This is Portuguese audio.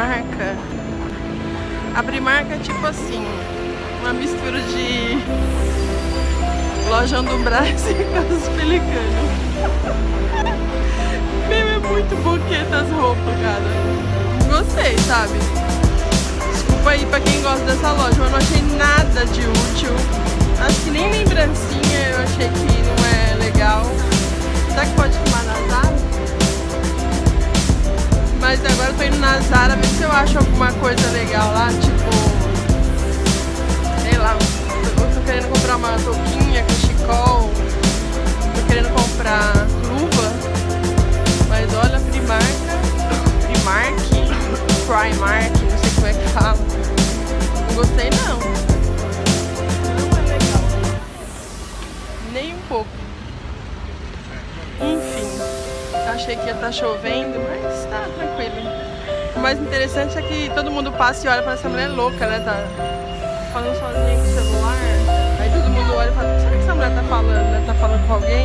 Primark. A Primark é tipo assim, uma mistura de Lojão do Brás e Casas Pelicano. Meu, é muito boqueta as roupas, cara. Gostei, sabe? Desculpa aí pra quem gosta dessa loja, mas não achei nada de útil. Acho que nem lembrancinha eu achei que não é legal. Será que pode filmar na Zara? Mas agora eu tô indo na Zara ver se eu acho alguma coisa legal lá, tipo... Sei lá, eu tô querendo comprar uma touquinha, cachecol. Tô querendo comprar luva. Mas olha, Primark, não sei como é que fala. Não gostei não. Não é legal. Nem um pouco. Enfim, achei que ia estar chovendo, mas tá tranquilo. O mais interessante é que todo mundo passa e olha para essa mulher louca, né? Tá falando sozinha com o celular. Aí todo mundo olha e fala, será que essa mulher tá falando, né? Tá falando com alguém?